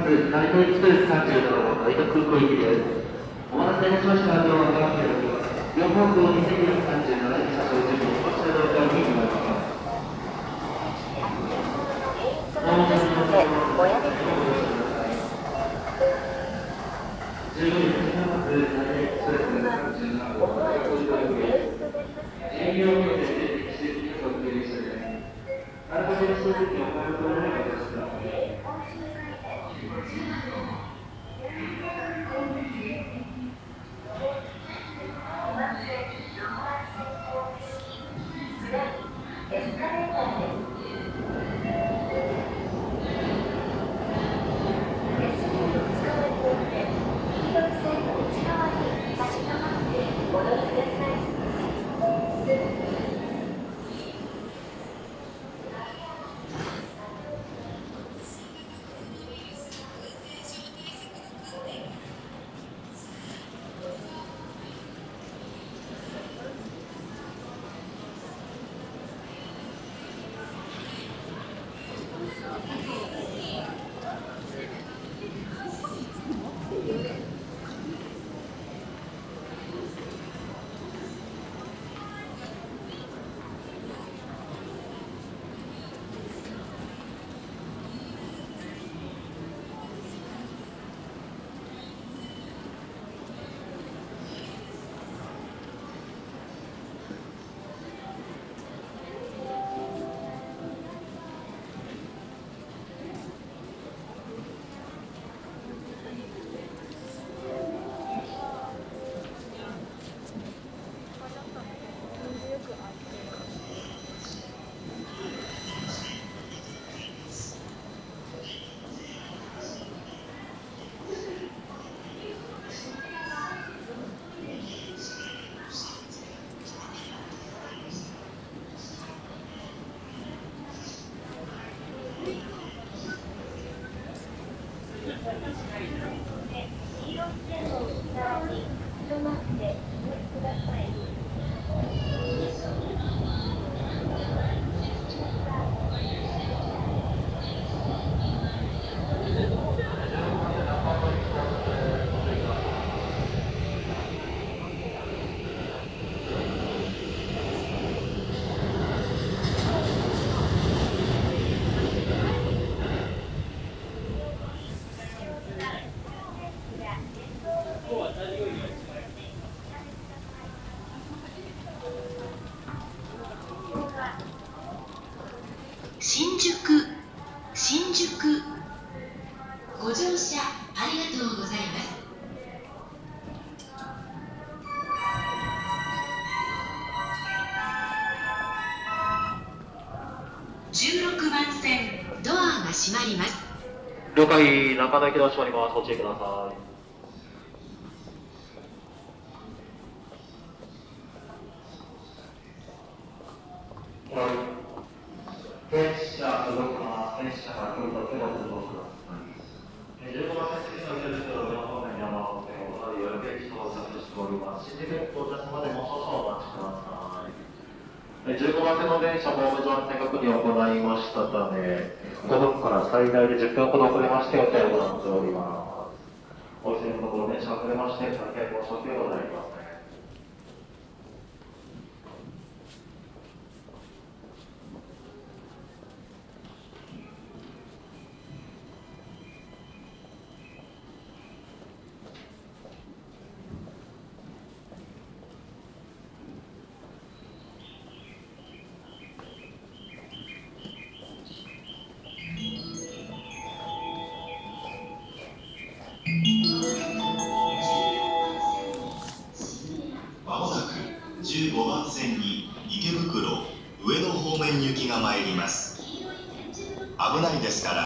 成田エクスプレス37号成田空港行きです。お待たせいたしました。両方向2237に車掌準備、こちらのおにございます。おやです。15時になります。成田エクスプレス37号成田空港行きです。営業を受けて適切にお送りしてください。あらかじめ数字にお買い求めの方ですが。 新宿ご乗車ありがとうございます。16番線ドアが閉まります。 了解、中野駅ドア閉まります。ご注意ください。 列車動きます。列車が来るときはご動ください。15番線の上の上方面に山手線を隣より駅到着しております。新宿駅到着までもう少々お待ちください。15番線の電車ホーム上安全確認を行いましたため、5分から最大で10分ほど遅れまして予定を行っております。お急ぎのところ電車が遅れまして大変申し訳ございません。 まもなく15番線に池袋上野方面行きが参ります。危ないですから